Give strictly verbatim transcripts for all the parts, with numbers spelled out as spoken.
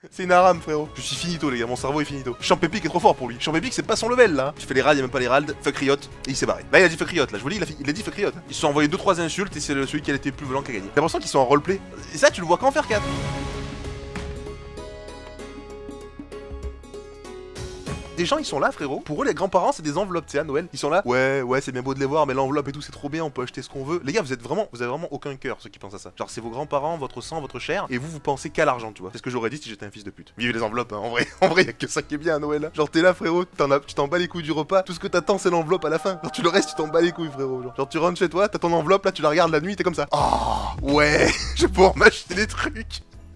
C'est une arame, frérot. Je suis finito, les gars, mon cerveau est finito. Champépic est trop fort pour lui. Champépic, c'est pas son level là. Je fais les raids, il a même pas les raids. Fuck Riot, et il s'est barré. Là, il a dit fuck Riot, là, je vous dis, il a, il a dit fuck Riot. Ils se sont envoyés deux trois insultes et c'est celui qui a été le plus violent qui a gagné. J'ai l'impression qu'ils sont en roleplay. Et ça, tu le vois qu'en faire quatre. Des gens ils sont là, frérot. Pour eux les grands-parents c'est des enveloppes, tu sais, à Noël. Ils sont là. Ouais, ouais, c'est bien beau de les voir, mais l'enveloppe et tout c'est trop bien, on peut acheter ce qu'on veut. Les gars, vous êtes vraiment, vous avez vraiment aucun cœur ceux qui pensent à ça. Genre c'est vos grands-parents, votre sang, votre chair, et vous vous pensez qu'à l'argent, tu vois. C'est ce que j'aurais dit si j'étais un fils de pute. Vive les enveloppes, hein. En vrai, en vrai, y a que ça qui est bien à Noël. Hein. Genre t'es là, frérot, t'en as, tu t'en bats les couilles du repas. Tout ce que t'attends c'est l'enveloppe à la fin. Genre tu le restes, tu t'en bats les couilles, frérot. Genre, genre tu rentres chez toi, t'as ton enveloppe, là tu la regardes la nuit, t'es comme ça. Oh ouais, je vais pouvoir m'acheter des trucs.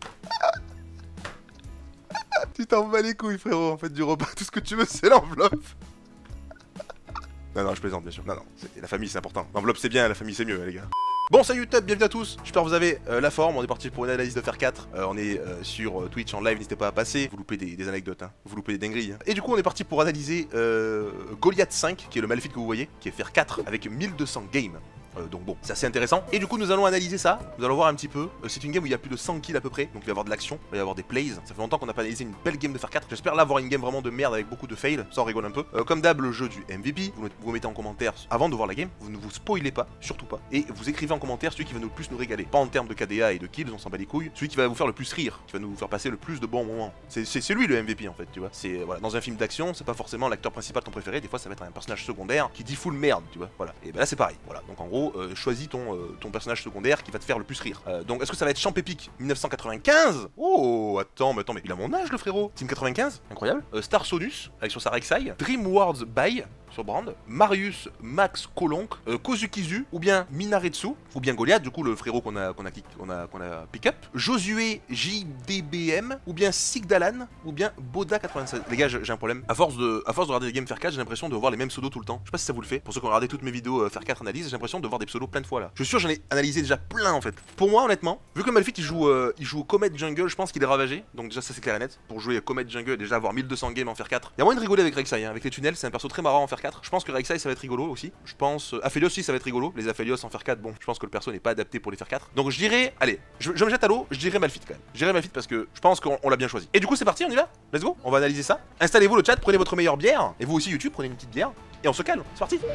Tu t'en bats les couilles, frérot, en fait, du repas. Tout ce que tu veux, c'est l'enveloppe. Non, non, je plaisante, bien sûr. Non, non, la famille, c'est important. L'enveloppe, c'est bien, la famille, c'est mieux, les gars. Bon, salut YouTube, bienvenue à tous. J'espère que vous avez euh, la forme. On est parti pour une analyse de F R quatre. Euh, on est euh, sur euh, Twitch en live, n'hésitez pas à passer. Vous loupez des, des anecdotes, hein. Vous loupez des dingueries. Hein. Et du coup, on est parti pour analyser euh, Goliath cinq, qui est le Malphite que vous voyez, qui est F R quatre, avec mille deux cents games. Euh, donc bon, c'est assez intéressant. Et du coup, nous allons analyser ça. Nous allons voir un petit peu. Euh, c'est une game où il y a plus de cent kills à peu près. Donc il va y avoir de l'action, il va y avoir des plays. Ça fait longtemps qu'on n'a pas analysé une belle game de F R quatre. J'espère là avoir une game vraiment de merde avec beaucoup de fails. Ça en rigole un peu. Euh, comme d'hab, le jeu du M V P. Vous, vous mettez en commentaire avant de voir la game. Vous ne vous spoilez pas, surtout pas. Et vous écrivez en commentaire celui qui va nous le plus nous régaler. Pas en termes de K D A et de kills, on s'en bat les couilles. Celui qui va vous faire le plus rire, qui va nous faire passer le plus de bons moments. C'est lui le M V P en fait, tu vois. C'est voilà, dans un film d'action, c'est pas forcément l'acteur principal ton préféré. Des fois, ça va être un personnage secondaire qui dit full merde, tu vois. Voilà. Et ben là, c'est pareil. Voilà. Donc en gros, euh, choisis ton Euh, ton personnage secondaire qui va te faire le plus rire. Euh, donc est-ce que ça va être Champépic mille neuf cent quatre-vingt-quinze? Oh attends mais attends mais il a mon âge le frérot. Team quatre-vingt-quinze, incroyable. euh, Star Sonus avec sur sa Rek'Sai, Dream Wars By sur Brand, Marius Max Kolonk, euh, Kozukizu, ou bien Minaretsu, ou bien Goliath, du coup le frérot qu'on a qu'on a qu'on a qu'on a pick up, Josué J D B M, ou bien Sigdalan, ou bien Boda quatre-vingt-seize. Les gars, j'ai un problème. À force de à force de regarder des games F R quatre, j'ai l'impression de voir les mêmes pseudos tout le temps. Je sais pas si ça vous le fait. Pour ceux qui ont regardé toutes mes vidéos euh, F R quatre analyse, j'ai l'impression de voir des pseudos plein de fois là. Je suis sûr j'en ai analysé déjà plein en fait. Pour moi honnêtement, vu que Malphite il joue euh, il joue Comet Jungle, je pense qu'il est ravagé. Donc déjà ça c'est clair et net. Pour jouer Comet Jungle, déjà avoir mille deux cents games en F R quatre. Il y a moyen de rigoler avec Rek'Sai, hein. Avec les tunnels, c'est un perso très marrant en F R quatre. Je pense que Rek'Sai ça va être rigolo aussi. Je pense euh, Aphelios aussi ça va être rigolo. Les Aphelios en F R quatre, bon, je pense que le perso n'est pas adapté pour les F R quatre. Donc je dirais, allez, je, je me jette à l'eau, je dirais Malphite quand même. Je dirais Malphite parce que je pense qu'on l'a bien choisi. Et du coup c'est parti, on y va. Let's go. On va analyser ça. Installez-vous le chat, prenez votre meilleure bière et vous aussi YouTube, prenez une petite bière et on se calme. C'est parti.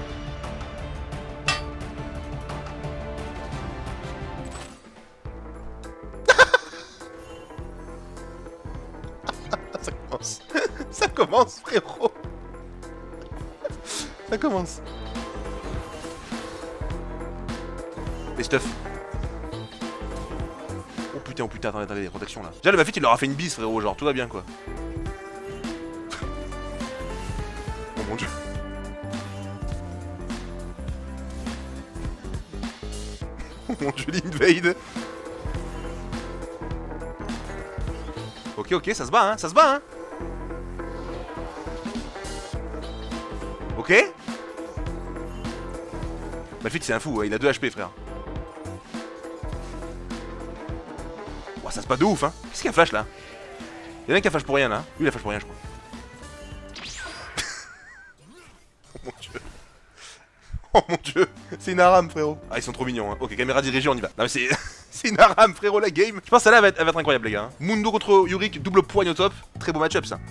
Ça commence. Ça commence, frérot. Ça commence. Les stuff. Oh putain, oh putain, attendez, attendez, protection là. Déjà le Malphite il leur a fait une bise, frérot, genre tout va bien quoi. Oh mon dieu. Oh mon dieu, l'invade. Ok, ok, ça se bat, hein, ça se bat, hein. Ok. Malphite c'est un fou, hein, il a deux H P, frère. Oh, ça se bat de ouf, hein. Qu'est-ce qu'il y a flash là? Il y en a qui a flash pour rien là. Lui il a flash pour rien, je crois. Oh mon dieu. Oh mon dieu. C'est une arame, frérot. Ah, ils sont trop mignons, hein. Ok, caméra dirigée, on y va. Non mais c'est. C'est une arame, frérot, la game. Je pense que celle-là va, va être incroyable, les gars. Hein. Mundo contre Yorick, double poigne au top. Très beau match-up, ça.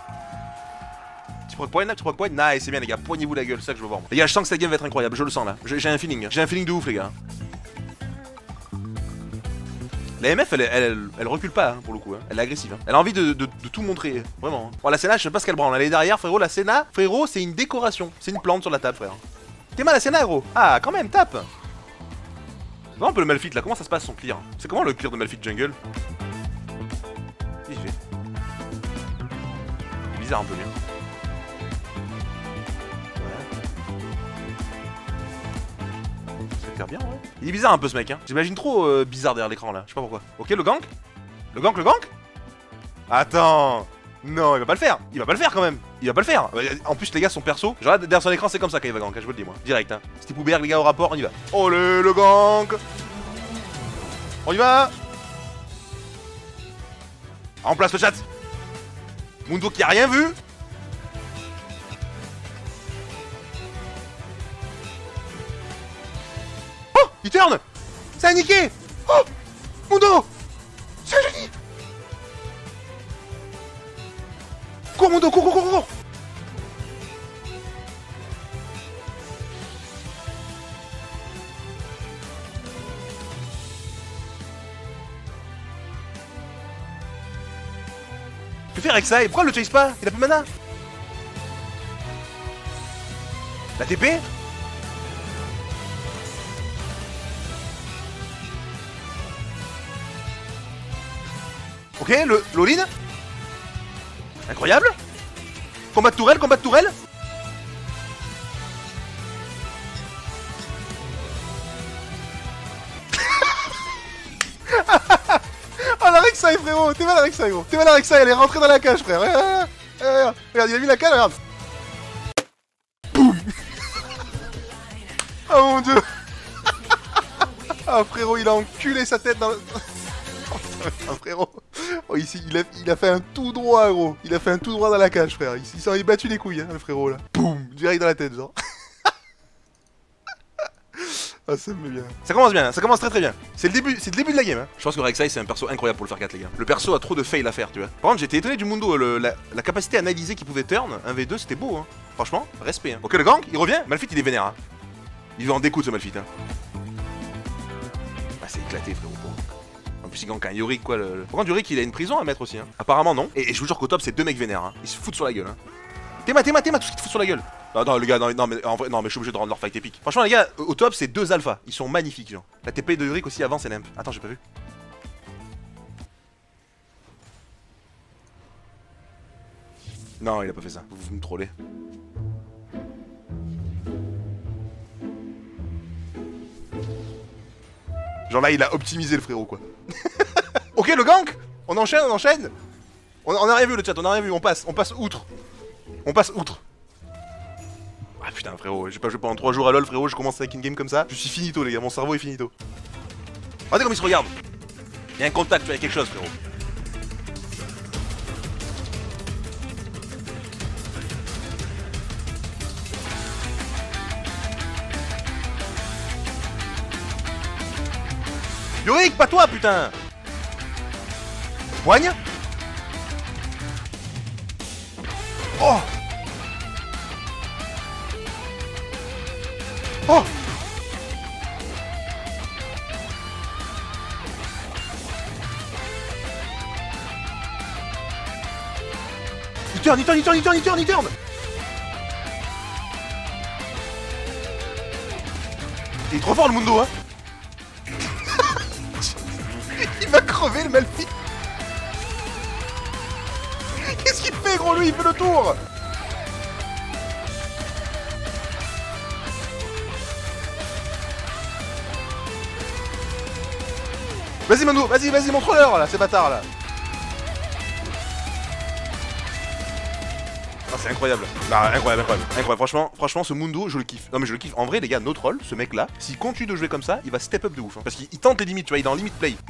Tu proc poigne là, tu proc poigne. Nice, c'est bien, les gars. Poignez-vous la gueule, c'est ça que je veux voir. Moi. Les gars, je sens que cette game va être incroyable. Je le sens là. J'ai un feeling. J'ai un feeling de ouf, les gars. La M F, elle, elle, elle, elle recule pas, hein, pour le coup. Hein. Elle est agressive. Hein. Elle a envie de, de, de tout montrer. Vraiment. Hein. Bon, la Senna, je sais pas ce qu'elle branle. Elle est derrière, frérot. La Senna, frérot, c'est une décoration. C'est une plante sur la table, frère. T'es mal, la Senna, gros. Ah, quand même, tape. Non, un peu le Malphite là, comment ça se passe son clear? C'est comment le clear de Malphite Jungle? Qu'est-ce qu'il fait? C'est bizarre un peu, lui. Ouais. Ça fait bien, ouais. Il est bizarre un peu ce mec, hein. J'imagine trop euh, bizarre derrière l'écran là, je sais pas pourquoi. Ok, le gank? Le gank, le gank? Attends. Non, il va pas le faire. Il va pas le faire quand même. Il va pas le faire. En plus, les gars, son perso. Genre là, derrière son écran, c'est comme ça quand il va gank. Je vous le dis, moi. Direct, hein. C'était Pouberg, les gars, au rapport, on y va. Oh le, le gank. On y va. En place le chat. Mundo qui a rien vu. Oh, il turn. Ça a niqué. Oh, Mundo. C'est un génie. Cours Mundo, cours, cours, cours, cours. Que faire avec ça? Et pourquoi le chase pas? Il a plus de mana. La T P? Ok, le l'all-in. Incroyable. Combat de tourelle, combat de tourelle. Oh la Rek'Sai frérot, t'es mal la Rek'Sai gros. T'es mal la Rek'Sai, elle est rentrée dans la cage frère. Regarde, regarde, regarde, il a mis la cage, regarde. Boum. Oh mon dieu. Ah frérot, il a enculé sa tête dans le... Oh, frérot. Oh, ici, il a, il a fait un tout droit gros. Il a fait un tout droit dans la cage frère. Il, il s'en est battu les couilles hein, le frérot là. Boum, direct dans la tête genre. Ah, ça me met bien. Ça commence bien, ça commence très très bien. C'est le début, c'est le début de la game. Hein. Je pense que Rek'Sai c'est un perso incroyable pour le faire quatre les gars. Le perso a trop de fail à faire, tu vois. Par contre, j'étais étonné du Mundo, le, la, la capacité à analyser qu'il pouvait turn, un v deux c'était beau hein. Franchement, respect hein. Ok le gang, il revient, Malphite il est vénère hein. Il va en découdre ce Malphite hein. Ah c'est éclaté frérot. En plus il gank un Yorick quoi. Le... Par contre Yorick il a une prison à mettre aussi hein. Apparemment non. Et, et je vous jure qu'au top c'est deux mecs vénères hein. Ils se foutent sur la gueule hein. Théma, Théma, Théma, tout ce qui te fout sur la gueule. Non, non, les gars, non, non, mais en vrai, non, mais je suis obligé de rendre leur fight épique. Franchement, les gars, au top, c'est deux alphas. Ils sont magnifiques, genre. La T P de Yorick aussi avant, c'est nimp. Attends, j'ai pas vu. Non, il a pas fait ça. Vous, vous me trollez. Genre là, il a optimisé le frérot, quoi. Ok, le gank. On enchaîne, on enchaîne. On, on a rien vu, le chat, on a rien vu. On passe, on passe outre. On passe outre. Ah putain frérot, j'ai pas joué pendant trois jours à LoL frérot, je commence avec une game comme ça. Je suis finito les gars, mon cerveau est finito. Regardez comme il se regarde. Il y a un contact, il y a quelque chose frérot. Yorick, pas toi putain. Poigne. Oh. Oh. Il turn, il turn, il turn, il turn, il turn, il turn. Il est trop fort le Mundo hein. Il va crever le Malphite. Qu'est-ce qu'il fait gros lui, il fait le tour. Vas-y Mando, vas-y, vas-y, montre-leur là, ces bâtards là. Ah, c'est incroyable. Ah, incroyable, incroyable, incroyable. Franchement, franchement, ce Mundo, je le kiffe. Non mais je le kiffe. En vrai, les gars, notre rôle, ce mec là, s'il continue de jouer comme ça, il va step up de ouf. Hein, parce qu'il tente les limites, tu vois, il est en limit play.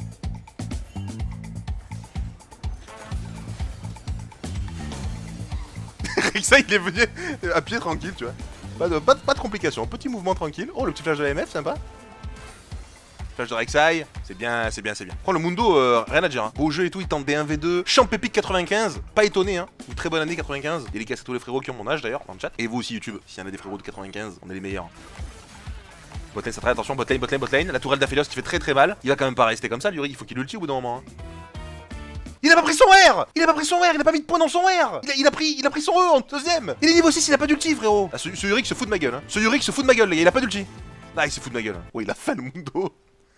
Rek'Sai, il est venu à pied tranquille, tu vois. Pas de, pas de, pas de complications, petit mouvement tranquille. Oh, le petit flash de la M F, sympa. Flash de Rek'Sai, c'est bien, c'est bien, c'est bien. Prends le Mundo, euh, rien à dire. Hein. Beau jeu et tout, il tente des un v deux. Champ épique quatre-vingt-quinze, pas étonné, hein. Une très bonne année quatre-vingt-quinze. Dédicace à tous les frérots qui ont mon âge d'ailleurs, dans le chat. Et vous aussi, YouTube, s'il y en a des frérots de quatre-vingt-quinze, on est les meilleurs. Botlane, ça traite, attention, botlane, botlane, botlane. La tourelle d'Aphelios qui fait très très mal. Il va quand même pas rester comme ça, Yorick, il faut qu'il ulti au bout d'un moment. Hein. Il a pas pris son R. Il a pas pris son R, il a pas mis de points dans son R. Il a, il a pris il a pris son E en deuxième. Il est niveau six, il a pas d'ulti frérot. Ah, ce, ce Yorick se fout de ma gueule hein. Ce Yorick se fout de ma gueule les gars, il a pas d'ulti. Ah il se fout de ma gueule. Oh il a faim le Mundo.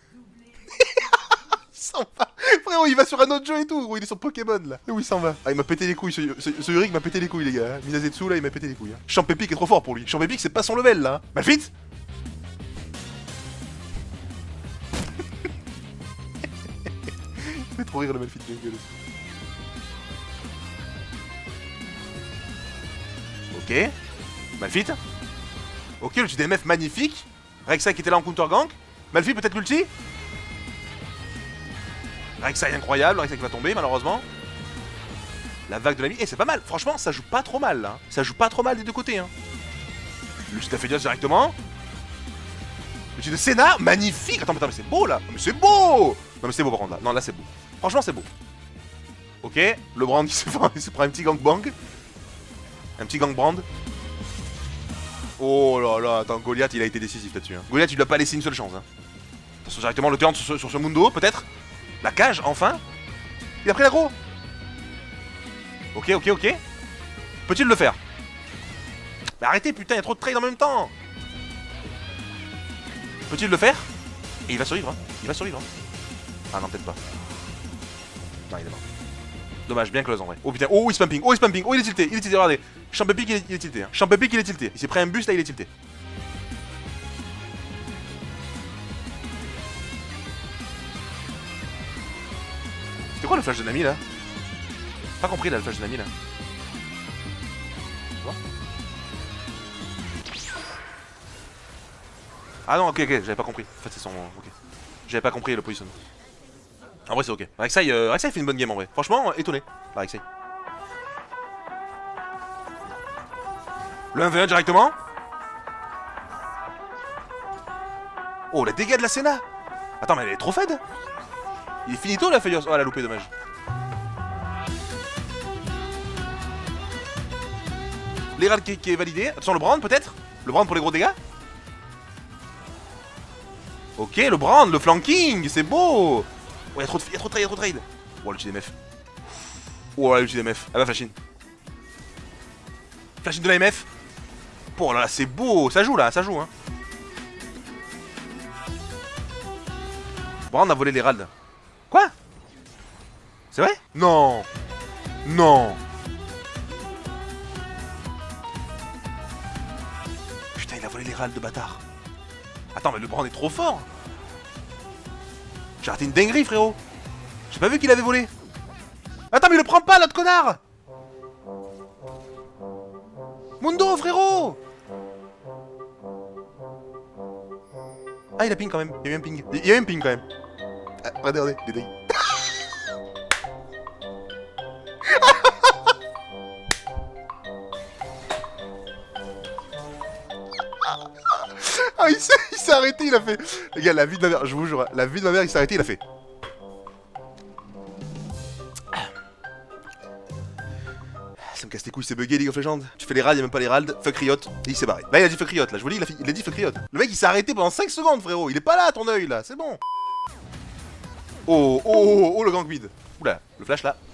Il s'en va. Frérot il va sur un autre jeu et tout gros, il est sur Pokémon là. Où il s'en va. Ah il m'a pété les couilles, ce, ce, ce Yorick m'a pété les couilles les gars. Minazetsu là il m'a pété les couilles. Hein. Champ épique est trop fort pour lui. Champ épique c'est pas son level là. Malphite. Il fait trop rire le Malphite de gueule. Ok. Malphite. Ok, l'ulti D M F magnifique. Rek'Sai qui était là en counter gank. Malphite peut-être l'ulti. Rek'Sai incroyable, Rek'Sai qui va tomber malheureusement. La vague de l'ami. Eh c'est pas mal, franchement ça joue pas trop mal là. Ça joue pas trop mal des deux côtés hein. L'ulti d'Aphelios directement. L'ulti de Senna, magnifique. Attends, attends, mais c'est beau là. Mais c'est beau. Non mais c'est beau par contre là. Non là c'est beau. Franchement c'est beau. Ok, le Brand il se prend un petit gangbang. Un petit gang brand. Oh là là, attends, Goliath il a été décisif là-dessus. Hein. Goliath il lui a pas laissé une seule chance. Hein. Attention directement le turn sur ce, sur ce Mundo, peut-être. La cage, enfin. Il a pris l'aggro. Ok, ok, ok. Peut-il le faire? Mais arrêtez, putain, il y a trop de trade en même temps. Peut-il le faire? Et il va survivre, hein. Il va survivre. Hein. Ah non, peut-être pas. Non, il est mort. Dommage, bien close en vrai. Oh putain, oh il spamping, oh il spamping, oh il est tilté, il est tilté, regardez. Champ Epic il est, il est tilté, hein. Champ Epic il est tilté. Il s'est pris un boost là, il est tilté. C'était quoi le flash de Nami là? Pas compris là le flash de Nami là. Ah non, ok, ok, j'avais pas compris. En fait, c'est son. Ok. J'avais pas compris le position. En vrai, c'est ok. Rek'Sai, euh, Rek'Sai fait une bonne game en vrai. Franchement, étonné. Bah, Rek'Sai. Le un v un directement. Oh, la dégâts de la Senna. Attends, mais elle est trop fade. Il est finito la Felios. Oh, elle a loupé, dommage. L'Herald qui, qui est validé. Attention, le brand peut-être. Le brand pour les gros dégâts. Ok, le brand, le flanking, c'est beau. Oh, y'a trop de, y'a trop de trade, y'a trop de trade. Oh, l'ulti D M F. Oh, l'ulti D M F. Elle va flash in. Flash in de la M F. Oh là là, c'est beau. Ça joue là, ça joue, hein. Brand a volé l'Herald. Quoi? C'est vrai? Non. Non. Putain, il a volé l'Herald de bâtard. Attends, mais le brand est trop fort. J'ai raté une dinguerie, frérot. J'ai pas vu qu'il avait volé. Attends, mais il le prend pas, l'autre connard. Mundo, frérot. Ah, il a ping quand même. Il y a eu un ping. Il y a eu un ping quand même. Ah, regardez, regardez, des dingues. Ah, il s'est arrêté, il a fait. Les gars, la vie de ma mère, je vous jure, la vie de ma mère, il s'est arrêté, il a fait. Ça me casse les couilles, c'est bugué League of Legends. Tu fais les raids, y'a même pas les raids, fuck Riot, et il s'est barré. Là, il a dit fuck Riot, là, je vous dis, il a, il a dit fuck Riot. Le mec, il s'est arrêté pendant cinq secondes, frérot. Il est pas là, ton œil, là, c'est bon. Oh, oh, oh, oh, le gank mid. Oula, le flash là.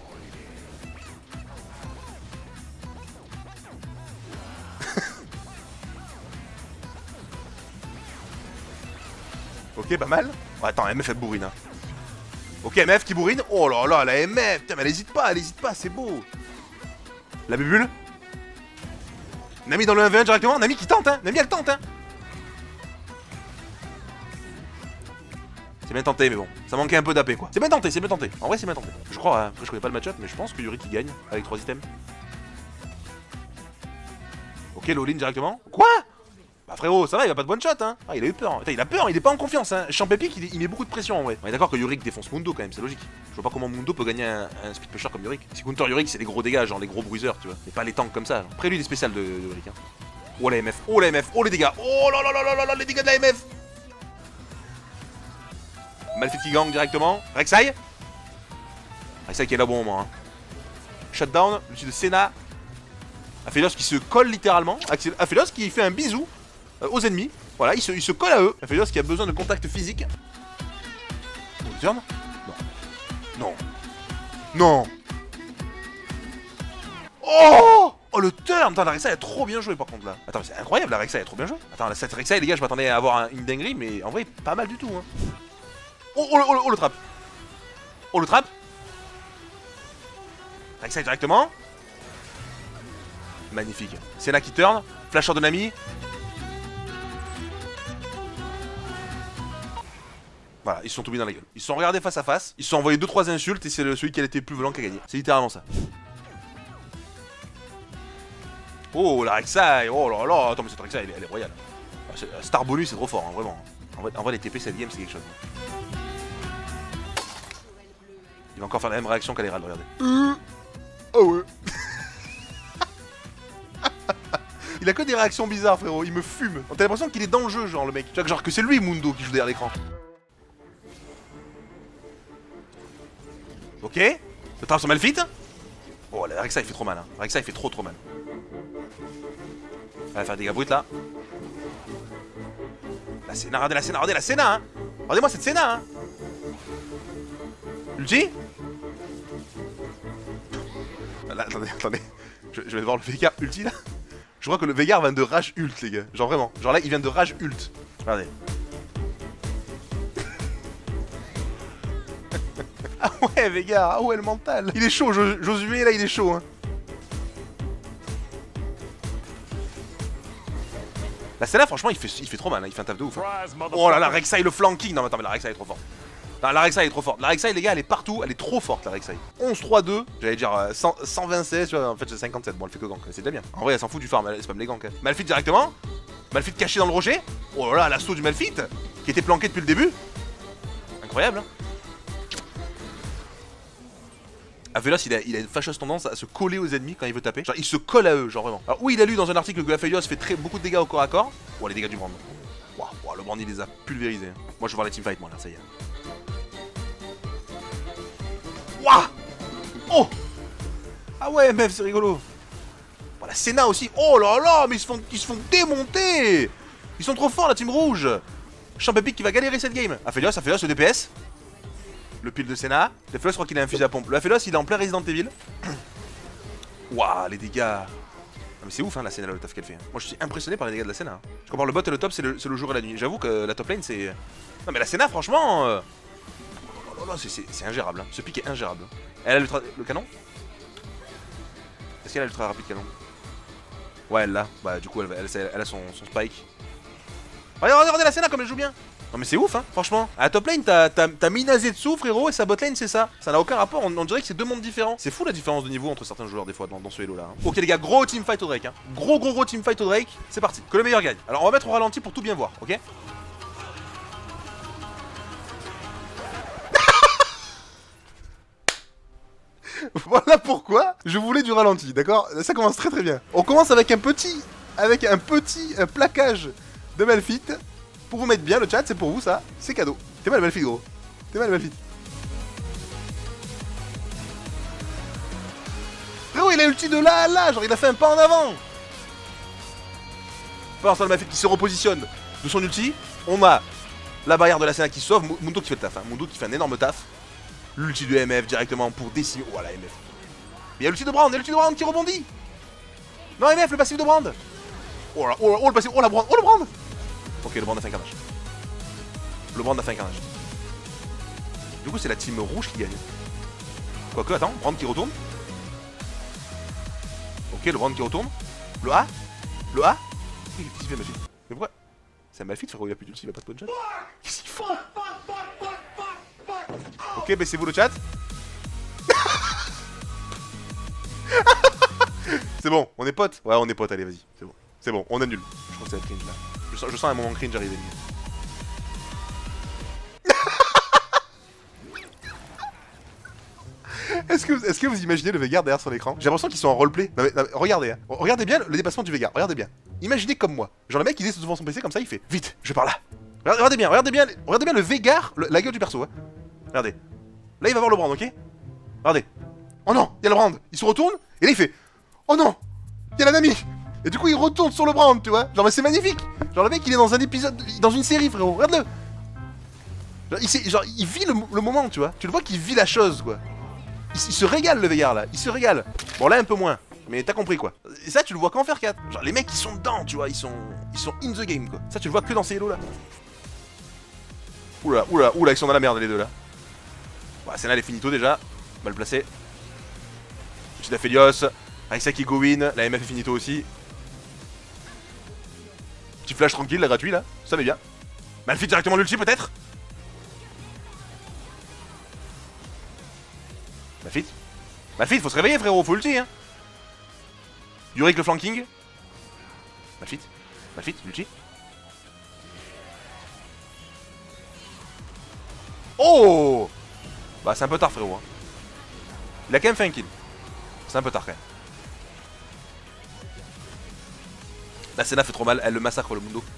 Ok, pas mal. Oh, attends, M F elle bourrine. Hein. Ok, M F qui bourrine. Oh là là, la M F. Putain, mais elle hésite pas, elle hésite pas, c'est beau. La bubule. Nami dans le un v un directement. Nami qui tente, hein. Nami elle tente, hein. C'est bien tenté, mais bon. Ça manquait un peu d'A P, quoi. C'est bien tenté, c'est bien tenté. En vrai, c'est bien tenté. Je crois, hein. Après, je connais pas le match-up, mais je pense que Yuri qui gagne avec trois items. Ok, l'all-in directement. Quoi? Bah frérot, ça va, il va pas de one shot, hein. Ah, il a eu peur. Putain, il a peur, il est pas en confiance, hein. Champ Epic, il, il met beaucoup de pression en vrai. On est d'accord que Yorick défonce Mundo quand même, c'est logique. Je vois pas comment Mundo peut gagner un, un speed pusher comme Yorick. Si counter Yorick, c'est des gros dégâts, genre les gros bruiseurs, tu vois. Mais pas les tanks comme ça. Genre. Après lui, il est spécial de, de Yorick, hein. Oh la M F, oh la M F, oh les dégâts. Oh là là là là là là, les dégâts de la M F. Malfit qui gang directement. Rek'Sai. Rek'Sai qui est là au bon moment, hein. Shutdown, l'outil de Senna. Aphelios qui se colle littéralement. Aphelios qui fait un bisou aux ennemis, voilà, il se, il se colle à eux. Aphelios qui a besoin de contact physique. Oh, le turn? Non. Non. Non. Oh Oh, le turn. Attends, la Rek'Sai a trop bien joué par contre là. Attends, c'est incroyable, la Rek'Sai a trop bien joué. Attends, cette Rek'Sai, les gars, je m'attendais à avoir un, une dinguerie, mais en vrai, pas mal du tout, hein. Oh, oh, oh, oh le trap. Oh, le trap. Rek'Sai directement. Magnifique. Senna qui turn. Flasher de Nami. Voilà, ils se sont tombés dans la gueule. Ils se sont regardés face à face. Ils se sont envoyés deux trois insultes et c'est celui qui a été le plus violent qui a gagné. C'est littéralement ça. Oh, la Rek'Sai. Oh là là. Attends, mais cette Rek'Sai, elle, elle est royale. Star bonus, c'est trop fort, hein, vraiment. En vrai, en vrai, les T P, cette game, c'est quelque chose. Il va encore faire la même réaction qu'à l'Herald, regardez. Euh... Oh ouais. Il a que des réactions bizarres, frérot. Il me fume. T'as l'impression qu'il est dans le jeu, genre, le mec. Tu vois, genre que c'est lui, Mundo, qui joue derrière l'écran. Ok. Le trap sur Malphite. Oh, la Rek'Sai, il fait trop mal. Hein. Rek'Sai, il fait trop trop mal. On va faire des dégâts bruts là. La Senna, regardez la Senna, regardez la Senna hein. Regardez-moi cette Senna hein. Ulti. Là, attendez, attendez. Je, je vais voir le Veigar ulti là. Je crois que le Veigar vient de rage ult les gars. Genre vraiment. Genre là il vient de rage ult. Regardez. Ah ouais Veigar, ah ouais le mental. Il est chaud, jo Josué là il est chaud hein. La Senna franchement il fait, il fait trop mal, hein. Il fait un taf de ouf hein. Oh là là, Rek'Sai le flanking. Non mais attends mais la Rek'Sai est trop forte. Non, la Rek'Sai est trop forte. La Rek'Sai les gars elle est partout, elle est trop forte la Rek'Sai. onze trois deux, j'allais dire euh, cent, cent vingt-seize, tu vois, en fait c'est cinquante-sept, bon elle fait que gank, c'est déjà bien. En vrai elle s'en fout du farm, elle spam les ganks. Hein. Malphite directement. Malphite caché dans le rocher. Oh là là, l'assaut du Malphite qui était planqué depuis le début. Incroyable hein. Aphelios il a, il a une fâcheuse tendance à se coller aux ennemis quand il veut taper. Genre il se colle à eux, genre vraiment. Alors oui il a lu dans un article que Aphelios fait très, beaucoup de dégâts au corps à corps. Oh les dégâts du Brand. Waouh, wow, le Brand il les a pulvérisés. Moi je vais voir les teamfights moi là, ça y est. Waouh. Oh. Ah ouais M F c'est rigolo. Oh, la Senna aussi. Oh là là, mais ils se font, ils se font démonter. Ils sont trop forts la team rouge. Champ épique qui va galérer cette game. Aphelios, Aphelios le D P S. Le pile de Senna. Aphelios, je crois qu'il a un fusil à pompe. Le Aphelios, il est en plein Resident Evil. Waouh, les dégâts. Non, mais c'est ouf, hein, la Senna, le taf qu'elle fait. Moi, je suis impressionné par les dégâts de la Senna. Je compare le bot et le top, c'est le, le jour et la nuit. J'avoue que la top lane, c'est. Non, mais la Senna, franchement. Euh... Oh là là, c'est ingérable. Hein. Ce pic est ingérable. Elle a l'ultra... le canon. Est-ce qu'elle a l'ultra rapide canon? Ouais, elle l'a. Bah, du coup, elle, elle, elle a son, son spike. Regardez, regardez la Senna comme elle joue bien. Non mais c'est ouf hein, franchement. À la top lane, t'as Minazetsu frérot et sa bot lane c'est ça. Ça n'a aucun rapport, on, on dirait que c'est deux mondes différents. C'est fou la différence de niveau entre certains joueurs des fois dans, dans ce Hello là. Hein. Ok les gars, gros teamfight au Drake. Hein. Gros gros gros teamfight au Drake, c'est parti. Que le meilleur gagne. Alors on va mettre au ralenti pour tout bien voir, ok. Voilà pourquoi je voulais du ralenti, d'accord. Ça commence très très bien. On commence avec un petit, avec un petit un plaquage de Malphite. Pour vous mettre bien, le chat, c'est pour vous ça, c'est cadeau. T'es mal Malphite gros. T'es mal Malphite. Frérot, il a ulti de là à là, genre il a fait un pas en avant. Par sur le Malphite qui se repositionne de son ulti. On a la barrière de la Senna qui sauve. Mundo qui fait le taf, hein. Mundo qui fait un énorme taf. L'ulti de M F directement pour décimer. Voilà M F. Mais il y a l'ulti de Brand, il y a l'ulti de Brand qui rebondit. Non M F, le passif de Brand. Oh là, oh, là, oh le passif, oh la Brand, oh le Brand. Ok, le Brand a fait un carnage. Le Brand a fait un carnage. Du coup, c'est la team rouge qui gagne. Quoique, attends, Brand qui retourne. Ok, le Brand qui retourne. Le A. Le A. Qu'est-ce qu'il fait, Malphite? Mais pourquoi? C'est un Malphite, frérot, il a plus d'ulti, il a pas de punch. Qu'est-ce qu'il fait? Ok, baissez-vous le chat. C'est bon, on est potes. Ouais, on est potes, allez, vas-y. C'est bon. C'est bon, on annule. Je crois que c'est la cringe là. Je sens, je sens un moment cringe arriver. Est-ce que, est-ce que vous imaginez le Veigar derrière son écran? J'ai l'impression qu'ils sont en roleplay. Non mais, non mais regardez, hein. Regardez bien le déplacement du Veigar, regardez bien. Imaginez comme moi. Genre le mec il est devant son P C comme ça, il fait vite, je pars là. Regardez bien, regardez bien, regardez bien le Veigar, le, la gueule du perso. Hein. Regardez. Là il va voir le Brand, ok? Regardez. Oh non, il y a le Brand. Il se retourne et là il fait oh non, il y a la Nami. Et du coup il retourne sur le Brand, tu vois. Genre mais c'est magnifique. Genre le mec il est dans un épisode, dans une série frérot, regarde-le. Genre, il, genre, il vit le, le moment, tu vois. Tu le vois qu'il vit la chose, quoi. Il, il se régale, le Veigar, là. Il se régale. Bon, là, un peu moins. Mais t'as compris, quoi. Et ça, tu le vois qu'en faire quatre. Genre, les mecs, ils sont dedans, tu vois. Ils sont, ils sont in the game, quoi. Ça, tu le vois que dans ces Hello, là. Oula, oula, oula, ils sont dans la merde, les deux, là. Bon, Senna, elle est finito, déjà. Mal placé. Petit Aphelios. Aïssa qui go win. La M F est finito aussi. Petit flash tranquille, là, gratuit, là. Ça va bien. Malphite directement l'ulti, peut-être. Malphite Malphite, faut se réveiller frérot, faut ulti hein. Yorick le flanking. Malphite Malphite, l'ulti. Oh. Bah c'est un peu tard frérot hein. Il a quand même fait un kill. C'est un peu tard quand même. La Senna fait trop mal, elle le massacre le Mundo.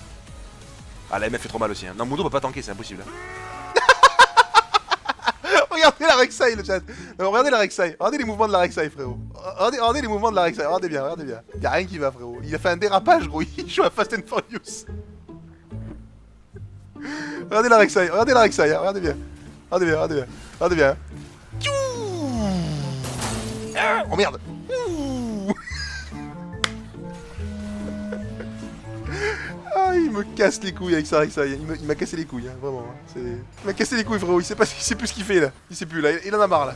Ah la M F fait trop mal aussi hein. Non Mundo peut pas tanker, c'est impossible. Regardez la Rek'Sai, le chat. Non, regardez la Rek'Sai. Regardez les mouvements de la Rek'Sai, frérot. Regardez, regardez les mouvements de la Rek'Sai. Regardez bien, regardez bien. Y'a rien qui va, frérot. Il a fait un dérapage, gros. Il joue à Fast and Furious. Regardez la Rek'Sai. Regardez la Rek'Sai. Hein. Regardez bien. Regardez bien, regardez bien. Regardez bien. Oh merde. Ah, il me casse les couilles avec ça, avec ça. Il m'a cassé les couilles, hein, vraiment. Hein. Il m'a cassé les couilles, frérot. Il sait pas, il sait plus ce qu'il fait là. Il sait plus là. Il, il en a marre là.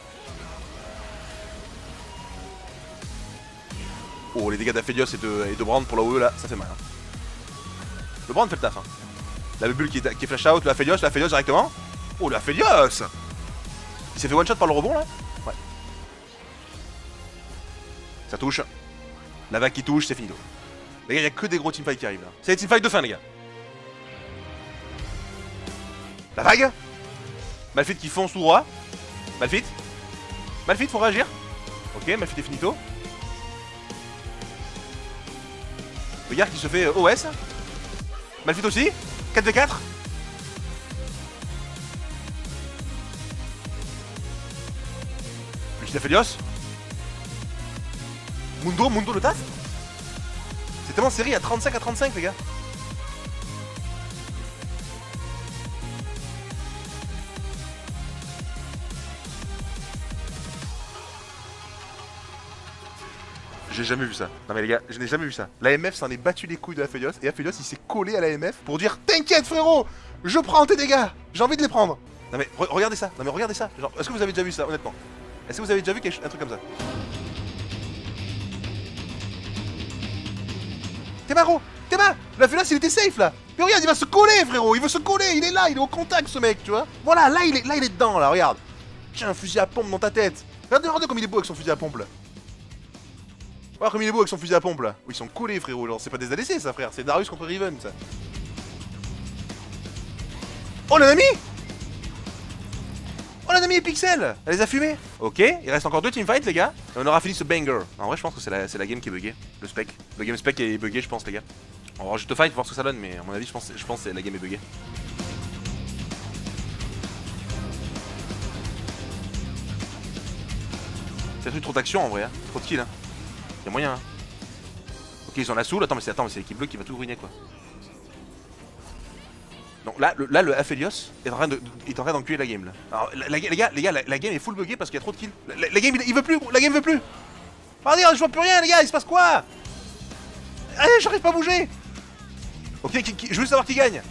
Oh, les dégâts d'Aphelios et de, et de Brand pour la O E là, ça fait mal. Hein. Le Brand fait le taf. Hein. La bulle qui est, qui est flash out, le Aphelios, le Aphelios directement. Oh, le Aphelios. Il s'est fait one shot par le rebond là. Ouais. Ça touche. La vague qui touche, c'est fini. Les gars, il n'y a que des gros teamfights qui arrivent là. C'est les teamfights de fin, les gars. La vague. Malphite qui fonce tout droit. Malphite. Malphite, faut réagir. Ok, Malphite est finito. Regarde qui se fait O S. Malphite aussi. quatre v quatre. Lucie d'Aphelios. Mundo, Mundo le taf. C'est tellement série à trente-cinq à trente-cinq, les gars. J'ai jamais vu ça. Non mais les gars, je n'ai jamais vu ça. L'A M F s'en est battu les couilles de Aphelios et Aphelios il s'est collé à l'A M F pour dire t'inquiète frérot, je prends tes dégâts, j'ai envie de les prendre. Non mais re regardez ça, non mais regardez ça. Genre, est-ce que vous avez déjà vu ça honnêtement? Est-ce que vous avez déjà vu quelque... un truc comme ça? Théma gros, Théma, l'Aphelios il était safe là. Mais regarde, il va se coller frérot, il veut se coller, il est là, il est au contact ce mec, tu vois. Voilà, là il est, là il est dedans là, regarde. Tiens, un fusil à pompe dans ta tête. Regardez, regardez comme il est beau avec son fusil à pompe là. Regarde comme il est beau avec son fusil à pompe là. Oui, ils sont collés frérot, genre c'est pas des A D C ça frère, c'est Darius contre Riven ça. Oh l'ennemi. Oh l'ennemi est pixel. Elle les a fumés. Ok, il reste encore deux teamfights les gars. Et on aura fini ce banger. En vrai je pense que c'est la, la game qui est buggée. Le spec. Le game spec est buggé je pense les gars. On va voir juste fight, voir ce que ça donne, mais à mon avis je pense, je pense que la game est buggée. C'est un truc trop d'action en vrai, hein. Trop de kills hein. Y'a moyen hein. Ok ils ont la soul, attends mais c'est attends mais c'est l'équipe bleue qui va tout ruiner quoi. Donc là le, là, le Aphelios est en train de, de est en train d'enculer la game là. Alors la, la, les gars, les gars la, la game est full buggée parce qu'il y a trop de kills. La, la, la game il, il veut plus, la game veut plus. Regardez, je vois plus rien les gars, il se passe quoi? Allez j'arrive pas à bouger. Ok qui, qui, je veux savoir qui gagne.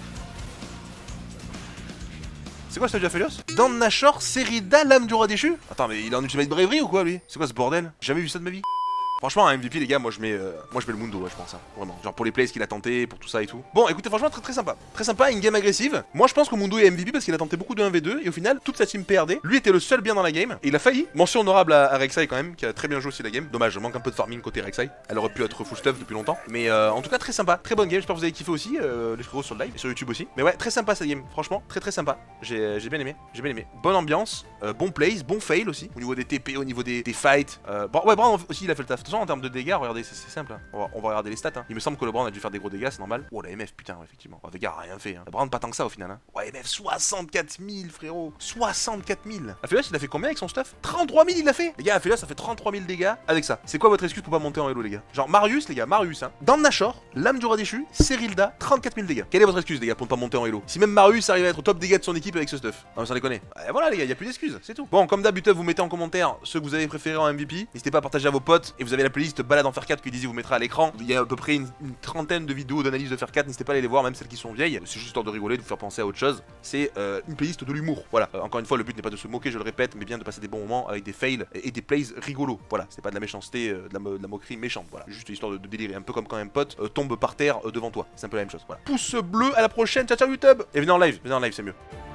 C'est quoi ce Aphelios? Dans Nashor, Serida, l'âme du roi déchu. Attends mais il est en ultimate bravery ou quoi lui? C'est quoi ce bordel? J'ai jamais vu ça de ma vie. Franchement, un M V P, les gars, moi je mets, euh, moi je mets le Mundo, ouais, je pense, hein, vraiment. Genre pour les plays qu'il a tenté, pour tout ça et tout. Bon, écoutez, franchement, très très sympa. Très sympa, une game agressive. Moi je pense que Mundo est M V P parce qu'il a tenté beaucoup de un v deux et au final, toute sa team P R D. Lui était le seul bien dans la game et il a failli. Mention honorable à, à Rek'Sai quand même, qui a très bien joué aussi la game. Dommage, je manque un peu de farming côté Rek'Sai. Elle aurait pu être full stuff depuis longtemps. Mais euh, en tout cas, très sympa. Très bonne game. J'espère que vous avez kiffé aussi, euh, les frérots sur le live et sur YouTube aussi. Mais ouais, très sympa cette game. Franchement, très très sympa. J'ai bien aimé. J'ai bien aimé. Bonne ambiance, euh, bon plays, bon fail aussi. Au niveau des T P, au niveau des, des fights. Euh, bon, ouais, Brand aussi, il a fait le taf. De toute façon, en termes de dégâts, regardez, c'est simple. Hein. On, va, on va regarder les stats. Hein. Il me semble que le Brand a dû faire des gros dégâts, c'est normal. Oh, la M F, putain, ouais, effectivement. Oh, Vega a rien fait. Hein. Le Brand, pas tant que ça au final. Hein. Ouais, M F, soixante-quatre mille, frérot. soixante-quatre mille. Aphelios, il a fait combien avec son stuff? trente-trois mille, il l'a fait. Les gars, Aphelios, ça fait trente-trois mille dégâts avec ça. C'est quoi votre excuse pour pas monter en Elo, les gars? Genre, Marius, les gars, Marius, hein. Dans Nashor, l'âme du roi déchu, Serilda, trente-quatre mille dégâts. Quelle est votre excuse, les gars, pour ne pas monter en Elo? Si même Marius arrive à être au top dégâts de son équipe avec ce stuff. Non, mais sans déconner. Et voilà, les gars, y a plus d'excuses, c'est tout. Bon, comme d'habitude, vous mettez en commentaire ceux que vous avez préférés en M V P. N'hésitez pas à partager à vos potes. Et vous avez la playlist Balade en Fer quatre que Dizzy vous mettra à l'écran. Il y a à peu près une, une trentaine de vidéos d'analyse de Fer quatre. N'hésitez pas à aller les voir, même celles qui sont vieilles. C'est juste histoire de rigoler, de vous faire penser à autre chose. C'est euh, une playlist de l'humour. Voilà. Euh, encore une fois, le but n'est pas de se moquer, je le répète, mais bien de passer des bons moments avec des fails et, et des plays rigolos. Voilà. C'est pas de la méchanceté, euh, de, la, de la moquerie méchante. Voilà. Juste histoire de, de délirer. Un peu comme quand un pote euh, tombe par terre euh, devant toi. C'est un peu la même chose. Voilà. Pouce bleu, à la prochaine. Ciao, ciao YouTube. Et venez en live. Venez en live, c'est mieux.